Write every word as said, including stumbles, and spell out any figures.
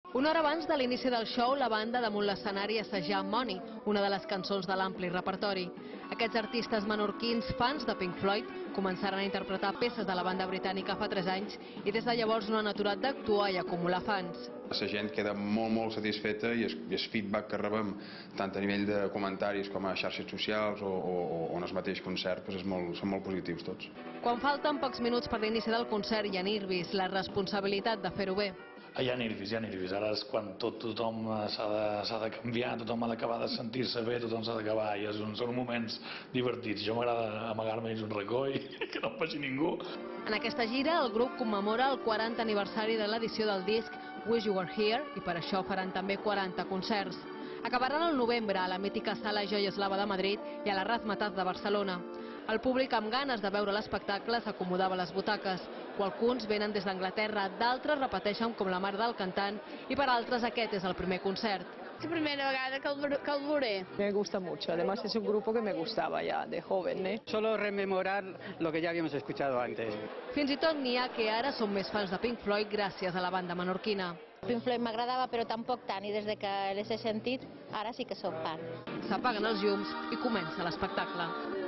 Una hora abans de l'inici del show, la banda damunt l'escenari assajà Money, una de les cançons de l'ampli repertori. Aquests artistes menorquins, fans de Pink Floyd, començaren a interpretar peces de la banda britànica fa tres anys i des de llavors no han aturat d'actuar i acumular fans. La gent queda molt, molt satisfeta i el feedback que rebem, tant a nivell de comentaris com a xarxes socials o, o, o en el mateix concert, doncs és molt, són molt positius tots. Quan falten pocs minuts per l'inici del concert hi ha nervis, la responsabilitat de fer-ho bé. Hi ha nervis, hi ha nervis. Ara és quan tot, tothom s'ha de, s'ha de canviar, tothom ha d'acabar de sentir-se bé, tothom s'ha d'acabar i són, són moments divertits. Jo m'agrada amagar-me dins un racó i que no em faci ningú. En aquesta gira el grup commemora el quaranta aniversari de l'edició del disc Wish You Were Here i per això faran també quaranta concerts. Acabaran al novembre a la mítica Sala Joy Eslava de Madrid i a la Razmataz de Barcelona. El públic amb ganes de veure l'espectacle s'acomodava a les butaques. Alguns venen des d'Anglaterra, d'altres repeteixen com la mare del cantant i per altres aquest és el primer concert. Es la primera vegada que el, que el veuré. Me gusta mucho, además es un grupo que me gustaba ya de joven, ¿eh? Solo rememorar lo que ya habíamos escuchado antes. Fins i tot n'hi ha que ara són més fans de Pink Floyd gràcies a la banda menorquina. Pink Floyd m'agradava però tampoc tant i des de que les he sentit ara sí que soc fan. S'apaguen els llums i comença l'espectacle.